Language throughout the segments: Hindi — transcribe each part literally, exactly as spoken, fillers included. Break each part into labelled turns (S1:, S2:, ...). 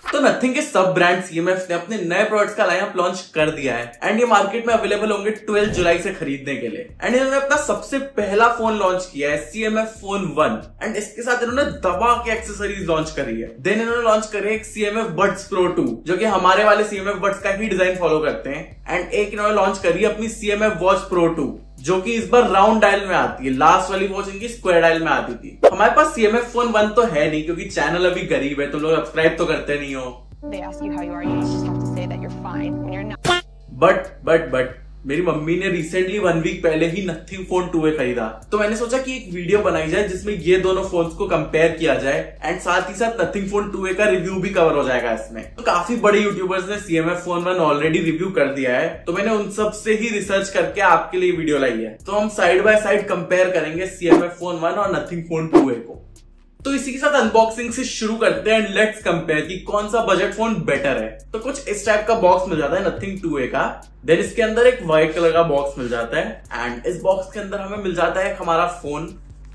S1: तो नथिंग के सब ब्रांड सीएमएफ ने अपने नए प्रोडक्ट्स का लाइनअप लॉन्च कर दिया है एंड ये मार्केट में अवेलेबल होंगे ट्वेल्थ जुलाई से खरीदने के लिए। एंड इन्होंने अपना सबसे पहला फोन लॉन्च किया है सीएमएफ फोन वन एंड इसके साथ इन्होंने दबा के एक्सेसरीज लॉन्च करी है। देन इन्होंने लॉन्च करे एक सीएमएफ बड्स प्रो टू जो कि हमारे वाले सीएमएफ बड्स का ही डिजाइन फॉलो करते हैं। एंड एक इन्होंने लॉन्च करी अपनी सीएमएफ वॉच प्रो टू जो कि इस बार राउंड डायल में आती है। लास्ट वाली वॉच इनकी स्क्वायर डायल में आती थी। हमारे पास सीएमएफ फोन वन तो है नहीं क्योंकि चैनल अभी गरीब है, तुम लोग सब्सक्राइब तो करते नहीं हो।
S2: They ask you how you are, you just have to say that you're fine when you're not.
S1: But but but मेरी मम्मी ने रिसेंटली वन वीक पहले ही नथिंग फोन टू ए खरीदा, तो मैंने सोचा कि एक वीडियो बनाई जाए जिसमें ये दोनों फोन्स को कंपेयर किया जाए एंड साथ ही साथ नथिंग फोन टू ए का रिव्यू भी कवर हो जाएगा इसमें। तो काफी बड़े यूट्यूबर्स ने CMF phone one already review कर दिया है, तो मैंने उन सब से ही रिसर्च करके आपके लिए वीडियो लाई है। तो हम साइड बाय साइड कंपेयर करेंगे सीएमएफ फोन वन और नथिंग फोन टू ए को। तो इसी के साथ अनबॉक्सिंग से शुरू करते हैं एंड लेट्स कंपेयर कि कौन सा बजट फोन बेटर है। तो कुछ इस टाइप का बॉक्स मिल जाता है नथिंग टू ए का। देन इसके अंदर एक व्हाइट कलर का बॉक्स मिल जाता है एंड इस बॉक्स के अंदर हमें मिल जाता है हमारा फोन।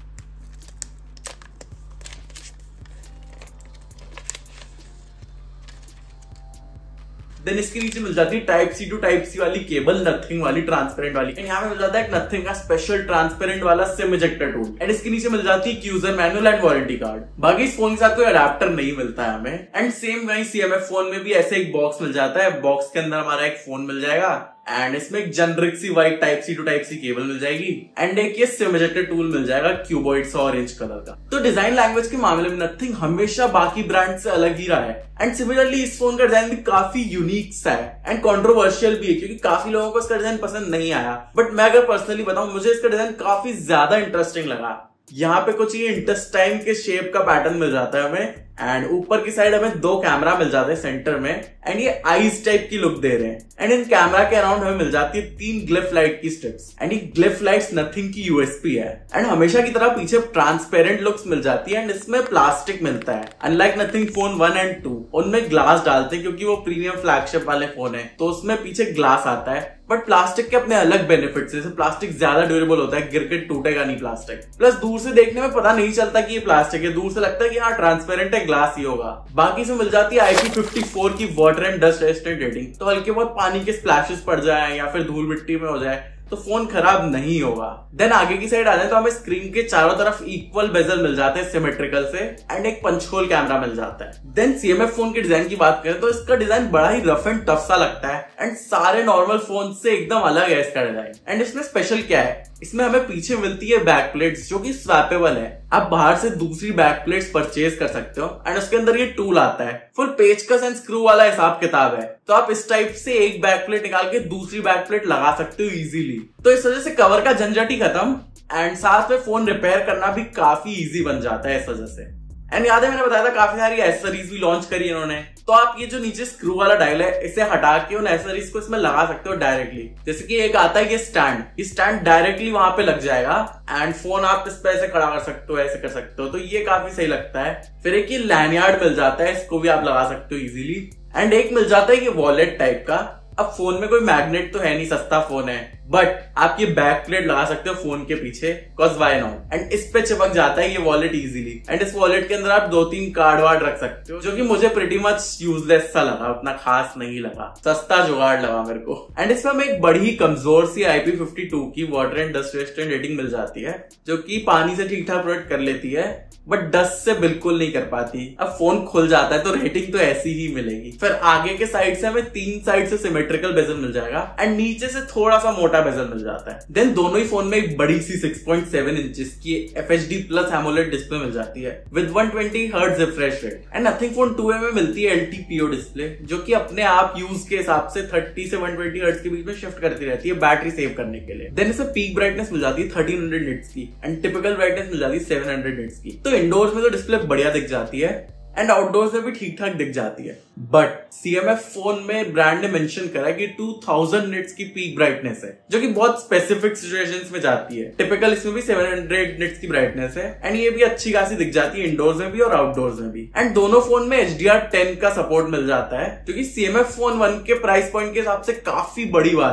S1: देन इसके नीचे मिल जाती है type C to type C वाली केबल, नथिंग वाली ट्रांसपेरेंट वाली। एंड यहाँ पे मिल जाता है एक नथिंग का स्पेशल ट्रांसपेरेंट वाला सिम इजेक्टर टूल। एंड इसके नीचे मिल जाती है user manual and warranty card. बाकी इस फोन के साथ कोई अडेप्टर नहीं मिलता है हमें। एंड सेम वही सीएमएफ फोन में भी ऐसे एक बॉक्स मिल जाता है। बॉक्स के अंदर हमारा एक फोन मिल जाएगा एंड इसमें एक जेनरिक सी white type C to type C cable मिल जाएगी एंड एक ये सिम इजेक्टर टूल मिल जाएगा क्यूबॉइड सा ऑरेंज कलर का। तो डिजाइन लैंग्वेज के मामले में नथिंग हमेशा बाकी ब्रांड से अलग ही रहा है एंड सिमिलरली इस फोन का डिजाइन भी काफी यूनिक सा है एंड कंट्रोवर्शियल भी है क्योंकि काफी लोगों को इसका डिजाइन पसंद नहीं आया। बट मैं अगर पर्सनली बताऊं, मुझे इसका डिजाइन काफी ज्यादा इंटरेस्टिंग लगा। यहाँ पे कुछ ये इंटेस्टाइन के शेप का पैटर्न मिल जाता है हमें एंड ऊपर की साइड हमें दो कैमरा मिल जाते हैं सेंटर में एंड ये आईज टाइप की लुक दे रहे हैं। एंड इन कैमरा के अराउंड हमें मिल जाती है तीन ग्लिफ लाइट की स्ट्रिप्स एंड ये ग्लिफ लाइट्स नथिंग की यूएसपी है। एंड हमेशा की तरह पीछे ट्रांसपेरेंट लुक्स मिल जाती है एंड इसमें प्लास्टिक मिलता है। Unlike Nothing phone one and two, उनमें ग्लास डालते हैं क्योंकि वो प्रीमियम फ्लैगशिप वाले फोन है तो उसमें पीछे ग्लास आता है। बट प्लास्टिक के अपने अलग बेनिफिट्स है, जैसे प्लास्टिक ज्यादा ड्यूरेबल होता है, गिर के टूटेगा नहीं प्लास्टिक। प्लस दूर से देखने में पता नहीं चलता कि ये प्लास्टिक है, दूर से लगता है कि हाँ ट्रांसपेरेंट है, ग्लास ही होगा। बाकी से मिल जाती है आई पी फिफ्टी फोर की water and dust resistant rating, तो हल्के बहुत पानी के स्प्लैशेस पड़ जाए या फिर धूल मिट्टी में हो जाए तो फोन खराब नहीं होगा। देन आगे की साइड आ जाए तो हमें स्क्रीन के चारों तरफ इक्वल बेजल मिल जाते हैं सिमेट्रिकल से एंड एक पंच होल कैमरा मिल जाता है। देन सीएमएफ फोन के डिजाइन की बात करें तो इसका डिजाइन बड़ा ही रफ एंड टफ सा लगता है एंड सारे नॉर्मल फोन से एकदम अलग है इसका डिजाइन। एंड इसमें स्पेशल क्या है, इसमें हमें पीछे मिलती है बैक प्लेट्स जो कि स्वैपेबल है। आप बाहर से दूसरी बैक प्लेट्स परचेज कर सकते हो एंड उसके अंदर ये टूल आता है। फुल पेचकस एंड स्क्रू वाला हिसाब किताब है, तो आप इस टाइप से एक बैक प्लेट निकाल के दूसरी बैक प्लेट लगा सकते हो इजीली। तो इस वजह से कवर का झंझट ही खत्म एंड साथ में फोन रिपेयर करना भी काफी इजी बन जाता है इस वजह से। एंड याद है मैंने बताया था काफी सारी एसेसरीज भी लॉन्च करी इन्होंने, तो आप ये जो नीचे स्क्रू वाला डायल है इसे हटा के उन एसेसरीज को इसमें लगा सकते हो डायरेक्टली। जैसे कि एक आता है ये स्टैंड, ये स्टैंड डायरेक्टली वहां पे लग जाएगा एंड फोन आप इस पे ऐसे खड़ा कर सकते हो, ऐसे कर सकते हो, तो ये काफी सही लगता है। फिर एक ये लैंडयार्ड मिल जाता है, इसको भी आप लगा सकते हो इजीली। एंड एक मिल जाता है ये वॉलेट टाइप का। अब फोन में कोई मैग्नेट तो है नहीं, सस्ता फोन है, बट आप ये बैक प्लेट लगा सकते हो फोन के पीछे, कॉज वाई नॉट। एंड इस पे चिपक जाता है ये वॉलेट इजीली एंड इस वॉलेट के अंदर आप दो तीन कार्ड वार्ड रख सकते हो, जो कि मुझे प्रीटी मच यूजलेस सा लगा, उतना खास नहीं लगा, सस्ता जुगाड़ लगा मेरे को। एंड इसमें हमें एक बड़ी कमजोर सी आई पी फिफ्टी टू की water and dust resistant rating मिल जाती है जो कि पानी से ठीक ठाक प्रोटेक्ट कर लेती है बट डस्ट से बिल्कुल नहीं कर पाती। अब फोन खुल जाता है तो रेटिंग तो ऐसी ही मिलेगी। फिर आगे के साइड से हमें तीन साइड से सिमेट्रिकल बेजल मिल जाएगा एंड नीचे से थोड़ा सा मोटा बेजल मिल जाता है। देन दोनों ही फोन में एक बड़ी सी सिक्स पॉइंट सेवन इंचेस की F H D plus AMOLED display मिल जाती है with one twenty hertz refresh rate. And Nothing phone two A में मिलती है L T P O display जो कि अपने आप यूज के हिसाब से थर्टी से वन ट्वेंटी हर्ट्ज के बीच में शिफ्ट करती रहती है बैटरी सेव करने के लिए। देन इसे पीक ब्राइटनेस मिल जाती है थर्टीन हंड्रेड निट्स की एंड टिपिकल ब्राइटनेस मिल जाती है सेवन हंड्रेड निट्स की। तो इंडोर्स में तो डिस्प्ले बढ़िया दिख जाती है एंड आउटडोर्स में भी ठीक ठाक दिख जाती है। बट सीएमएफ फोन में ब्रांड ने मेंशन करा कि टू थाउजेंड निट्स की पीक ब्राइटनेस है जो कि बहुत स्पेसिफिक सिचुएशंस में जाती है। टिपिकल इसमें भी सेवन हंड्रेड निट्स की ब्राइटनेस है एंड ये भी अच्छी खासी दिख जाती है इंडोर्स में भी और आउटडोर्स में भी। एंड दोनों फोन में एच डी आर टेन का सपोर्ट मिल जाता है जो कि सीएमएफ फोन वन के प्राइस पॉइंट के हिसाब से काफी बड़ी बात है।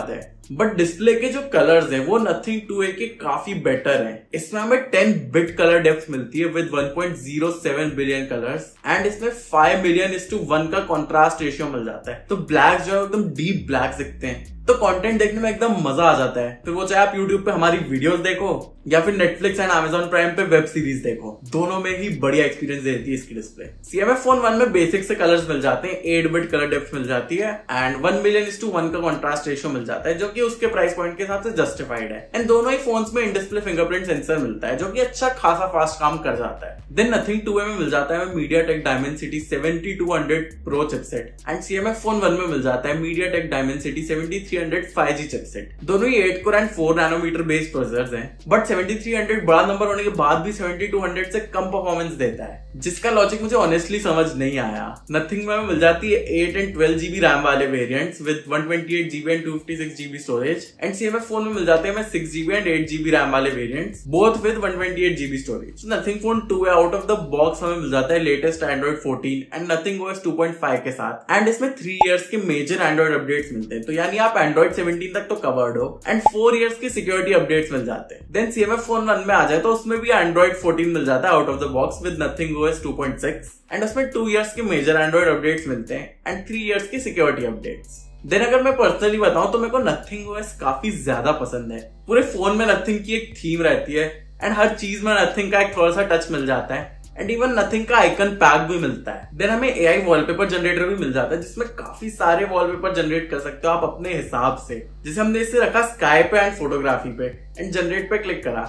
S1: बट डिस्प्ले के जो कलर्स हैं वो नथिंग टू ए के काफी बेटर हैं। इसमें हमें टेन बिट कलर डेप्थ मिलती है with one point zero seven billion colours and इसमें five million is to one का कॉन्ट्रास्ट रेशियो मिल जाता है। तो ब्लैक जो है एकदम डीप ब्लैक दिखते हैं, तो कंटेंट देखने में एकदम मजा आ जाता है। फिर वो चाहे आप यूट्यूब पे हमारी वीडियोस देखो या फिर नेटफ्लिक्स एंड अमेजॉन प्राइम पे वेब सीरीज देखो, दोनों में ही बढ़िया एक्सपीरियंस देती है इसकी display. C M F phone one में बेसिक से कलर्स मिल जाते हैं, एट बिट कलर डेप्थ मिल जाती है and one million is to one का कॉन्ट्रास्ट रेशियो मिल जाता है, जो कि उसके प्राइस पॉइंट के हिसाब से जस्टिफाइड है। एंड दोनों ही फोन्स में इन डिस्प्ले फिंगरप्रिंट सेंसर मिलता है, जो कि अच्छा खासा फास्ट काम कर जाता है। देन नथिंग टू ए में मिल जाता है MediaTek Dimensity seventy two hundred pro chipset and C M F phone one में मिल जाता है MediaTek Dimensity seventy three hundred five G chipset. दोनों ही eight core and four nanometre based processors हैं, बट सेवेंटी थ्री हंड्रेड बड़ा नंबर होने के बाद भी सेवेंटी टू हंड्रेड से कम परफॉर्मेंस देता है, जिसका लॉजिक मुझे ऑनेस्टली समझ नहीं आया। नथिंग में मिल जाती है eight and twelve GB RAM वाले variants with one twenty eight GB and two fifty six GB storage and C M F phone में मिल जाते हैं six GB and eight GB RAM वाले variants both with one twenty eight GB storage. Nothing phone two out of the box हमें मिल जाता है latest Android fourteen and Nothing OS two point five के साथ एंड इसमें थ्री इयर्स के मेजर एंड्रॉइड अपडेट्स मिलते हैं, तो यानी आप एंड्रॉइड सेवेंटीन तक तो कवर्ड हो एंड फोर इयर्स के सिक्योरिटी अपडेट्स मिल जाते हैं। Then C M F phone one में आ जाए तो उसमें भी एंड्रॉइड फोर्टीन मिल जाता है out of the box with Nothing OS two point six and उसमें टू इयर्स के मेजर एंड्रॉइड अपडेट्स मिलते हैं एंड थ्री इयर्स के सिक्योरिटी अपडेट्स। देन अगर मैं पर्सनली बताऊं तो मेरे को नथिंग ओएस काफी ज्यादा पसंद है। पूरे फोन में नथिंग की एक थीम रहती है एंड हर चीज में नथिंग का एक थोड़ा सा टच मिल जाता है एंड इवन नथिंग का आइकन पैक भी मिलता है। देन हमें ए आई वॉलपेपर जनरेटर भी मिल जाता है, जिसमें काफी सारे वॉलपेपर जनरेट कर सकते हो आप अपने हिसाब से। जैसे हमने इसे रखा स्काई पे एंड फोटोग्राफी पे एंड जनरेट पे क्लिक करा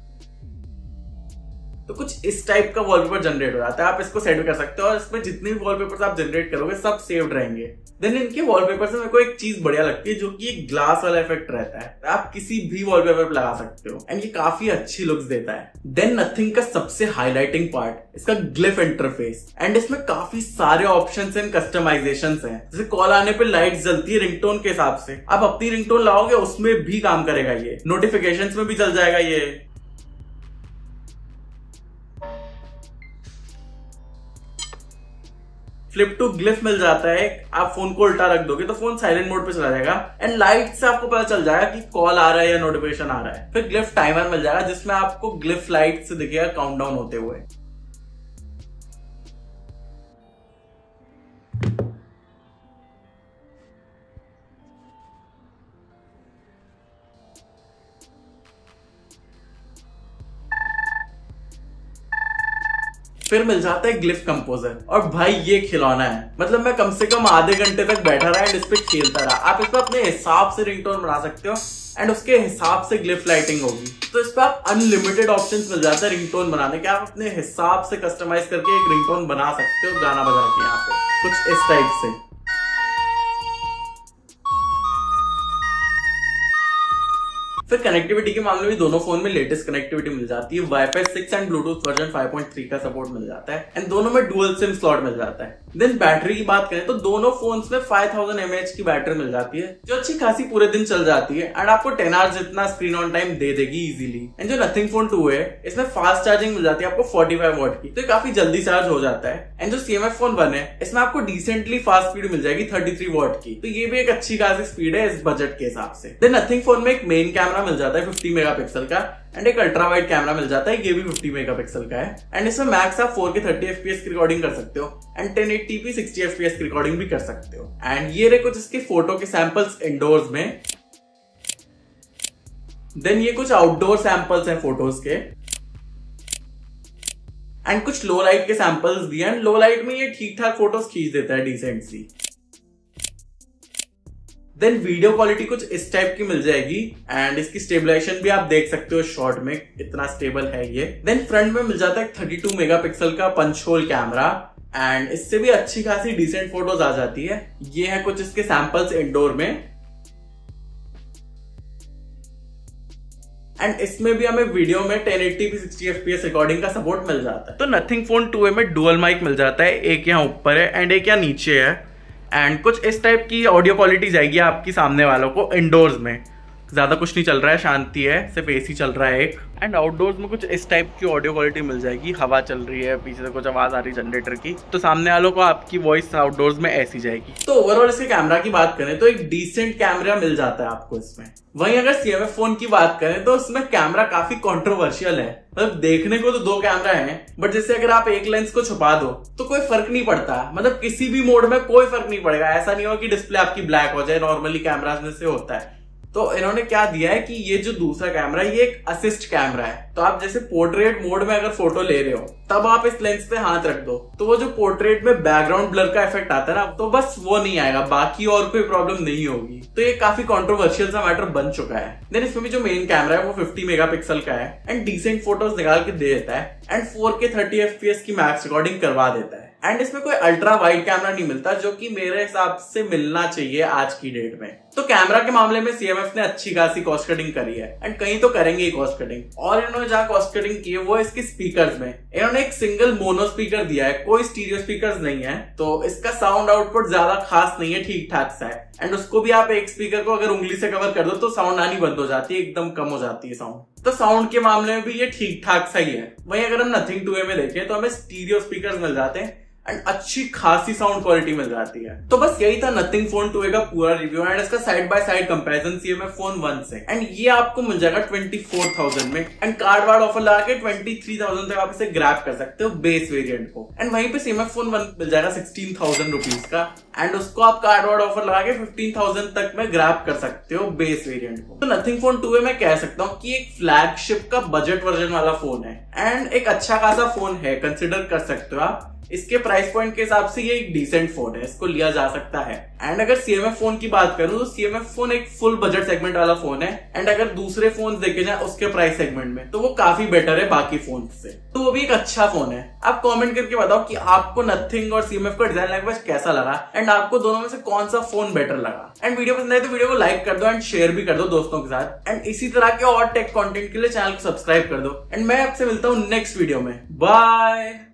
S1: तो कुछ इस टाइप का वॉलपेपर जनरेट हो जाता है। आप इसको सेट भी कर सकते हो और इसमें जितने भी वॉलपेपर्स आप जनरेट करोगे सब सेव्ड रहेंगे। देन इनके वॉलपेपर से मेरे को एक चीज बढ़िया लगती है, जो कि एक ग्लास वाला इफेक्ट रहता है। आप किसी भी वॉलपेपर पर लगा सकते हो एंड ये काफी अच्छी लुक्स देता है। देन नथिंग का सबसे हाईलाइटिंग पार्ट इसका ग्लिफ इंटरफेस एंड इसमें काफी सारे ऑप्शंस एंड कस्टमाइजेशंस हैं। जैसे कॉल आने पे लाइट जलती है रिंगटोन के हिसाब से, आप अपनी रिंगटोन लाओगे उसमें भी काम करेगा ये। नोटिफिकेशंस में भी चल जाएगा ये। फ्लिप टू ग्लिफ मिल जाता है, आप फोन को उल्टा रख दोगे तो फोन साइलेंट मोड पे चला जाएगा एंड लाइट से आपको पता चल जाएगा कि कॉल आ रहा है या नोटिफिकेशन आ रहा है। फिर ग्लिफ टाइमर मिल जाएगा, जिसमें आपको ग्लिफ लाइट से दिखेगा काउंटडाउन होते हुए। फिर मिल जाता है ग्लिफ कंपोजर और भाई ये खिलौना है, मतलब मैं कम से कम आधे घंटे तक बैठा रहा एंड इस पे खेलता रहा। आप इस पे अपने हिसाब से रिंगटोन बना सकते हो एंड उसके हिसाब से ग्लिफ लाइटिंग होगी। तो इस पे आप अनलिमिटेड ऑप्शंस मिल जाते हैं रिंगटोन बनाने के। आप अपने हिसाब से कस्टमाइज करके एक रिंगटोन बना सकते हो गाना बजा के, यहाँ पे कुछ इस टाइप से। फिर कनेक्टिविटी के मामले में दोनों फोन में लेटेस्ट कनेक्टिविटी मिल जाती है। WiFi six and Bluetooth version five point three का सपोर्ट मिल जाता है एंड दोनों में डुअल सिम स्लॉट मिल जाता है। देन बैटरी की बात करें तो दोनों फोन्स में five thousand M A H की बैटरी मिल जाती है, जो अच्छी खासी पूरे दिन चल जाती है एंड आपको टेन आवर्स जितना स्क्रीन ऑन टाइम दे देगी इजीली। एंड जो नथिंग फोन टू है इसमें फास्ट चार्जिंग मिल जाती है आपको फोर्टी फाइव वॉट की, तो काफी जल्दी चार्ज हो जाता है। एंड जो C M F phone one है इसमें आपको डिसेंटली फास्ट स्पीड मिल जाएगी थर्टी थ्री वॉट की, तो ये भी एक अच्छी खासी स्पीड है इस बजट के हिसाब से। देन नथिंग फोन में एक मेन कैमरा मिल जाता है फिफ्टी मेगापिक्सल का एंड एक अल्ट्रा वाइड कैमरा मिल जाता है, ये भी फिफ्टी मेगापिक्सल का है एंड इसमें मैक्स आप फोर के थर्टी एफपीएस की रिकॉर्डिंग कर सकते हो and ten eighty P sixty FPS की रिकॉर्डिंग भी कर सकते हो। एंड ये रहे कुछ इसके फोटो के सैंपल्स इंडोर्स में। देन ये कुछ आउटडोर सैंपल्स हैं फोटोज के एंड कुछ लो लाइट के सैंपल्स दिए एंड लो लाइट में ये ठीक ठाक फोटोज खींच देता है डिसेंट सी। देन वीडियो क्वालिटी कुछ इस टाइप की मिल जाएगी एंड इसकी स्टेबलाइजेशन भी आप देख सकते हो शॉर्ट में इतना स्टेबल है ये। देन फ्रंट में मिल जाता है थर्टी टू मेगापिक्सल का पंच होल कैमरा एंड इससे भी अच्छी खासी डिसेंट फोटोज आ जाती है। ये है कुछ इसके सैंपल्स इंडोर में एंड इसमें भी हमें वीडियो में ten eighty P sixty FPS recording का सपोर्ट मिल जाता है। तो नथिंग फोन टू ए में डुअल माइक मिल जाता है, एक यहाँ ऊपर है एंड एक यहाँ नीचे है एंड कुछ इस टाइप की ऑडियो क्वालिटी जाएगी आपकी सामने वालों को इंडोर्स में। ज्यादा कुछ नहीं चल रहा है, शांति है, सिर्फ एसी चल रहा है एक। एंड आउटडोर्स में कुछ इस टाइप की ऑडियो क्वालिटी मिल जाएगी, हवा चल रही है, पीछे से कुछ आवाज आ रही है जनरेटर की, तो सामने वालों को आपकी वॉइस आउटडोर्स में ऐसी जाएगी। तो ओवरऑल इसके कैमरा की बात करें तो एक डिसेंट कैमरा मिल जाता है आपको इसमें। वहीं अगर सी एम एफ फोन की बात करें तो उसमें कैमरा काफी कंट्रोवर्शियल है। मतलब देखने को तो दो कैमरा हैं, बट जैसे अगर आप एक लेंस को छुपा दो तो कोई फर्क नहीं पड़ता, मतलब किसी भी मोड में कोई फर्क नहीं पड़ेगा। ऐसा नहीं हो कि डिस्प्ले आपकी ब्लैक हो जाए, नॉर्मली कैमरास में से होता है। तो इन्होंने क्या दिया है कि ये जो दूसरा कैमरा है ये एक असिस्ट कैमरा है। तो आप जैसे पोर्ट्रेट मोड में अगर फोटो ले रहे हो तब आप इस लेंस पे हाथ रख दो तो वो जो पोर्ट्रेट में बैकग्राउंड ब्लर का इफेक्ट आता है ना, तो बस वो नहीं आएगा, बाकी और कोई प्रॉब्लम नहीं होगी। तो ये काफी कंट्रोवर्शियल सा मैटर बन चुका है। देन इसमें भी जो मेन कैमरा है वो फिफ्टी मेगापिक्सल का है एंड डिसेंट फोटोज निकाल के दे देता है and four K thirty F P S की मैक्स रिकॉर्डिंग करवा देता है। एंड इसमें कोई अल्ट्रा वाइड कैमरा नहीं मिलता, जो कि मेरे हिसाब से मिलना चाहिए आज की डेट में। तो कैमरा के मामले में सी एम एफ ने अच्छी खासी कॉस्ट कटिंग करी है एंड कहीं तो करेंगे ही कॉस्ट कटिंग। और इन्होंने जहां कॉस्ट कटिंग की है वो इसके स्पीकर्स में। इन्होंने एक सिंगल मोनो स्पीकर दिया है, कोई स्टीरियो स्पीकर्स नहीं है, तो इसका साउंड आउटपुट ज्यादा खास नहीं है, ठीक ठाक सा है। एंड उसको भी आप एक स्पीकर को अगर उंगली से कवर कर दो तो साउंड आनी बंद हो जाती है, एकदम कम हो जाती है साउंड। तो साउंड के मामले में भी ये ठीक ठाक सा ही है। वहीं अगर हम नथिंग टू ए में देखें तो हमें स्टीरियो स्पीकर्स मिल जाते हैं एंड अच्छी खासी साउंड क्वालिटी मिल जाती है। तो बस यही था नथिंग फोन टू ए का पूरा रिव्यू एंड इसका side by side comparison C M F phone one से। एंड ये आपको मिल जाएगा ट्वेंटी फोर थाउजेंड में एंड कार्ड वार्ड ऑफर लगा के ट्वेंटी थ्री थाउजेंड तक आप इसे ग्रैब कर सकते हो बेस वेरिएंट को। एंड वहीं पे C M F phone one मिल जाएगा सिक्सटीन थाउजेंड रुपीज का एंड उसको आप कार्ड वार्ड ऑफर लगा के फिफ्टीन थाउजेंड तक में ग्रैब कर सकते हो बेस वेरिएंट को। तो नथिंग फोन टू ए मैं कह सकता हूँ कि एक फ्लैगशिप का बजट वर्जन वाला फोन है एंड एक अच्छा खासा फोन है, कंसिडर कर सकते हो आप। इसके प्राइस पॉइंट के हिसाब से ये एक डिसेंट फोन है, इसको लिया जा सकता है। एंड अगर सी एम एफ फोन की बात करूं तो सी एम एफ फोन एक फुल बजट सेगमेंट वाला फोन है एंड अगर दूसरे फोन देखे जाए उसके प्राइस सेगमेंट में तो वो काफी बेटर है बाकी फोन से, तो वो भी एक अच्छा फोन है। आप कमेंट करके बताओ कि आपको नथिंग और सी एम एफ का डिजाइन लैंग्वेज कैसा लगा एंड आपको दोनों में से कौन सा फोन बेटर लगा। एंड वीडियो पसंद आए तो वीडियो को लाइक कर दो एंड शेयर भी कर दो दोस्तों के साथ। एंड इसी तरह के और टेक कंटेंट के लिए चैनल को सब्सक्राइब कर दो एंड मैं आपसे मिलता हूँ नेक्स्ट वीडियो में। बाय।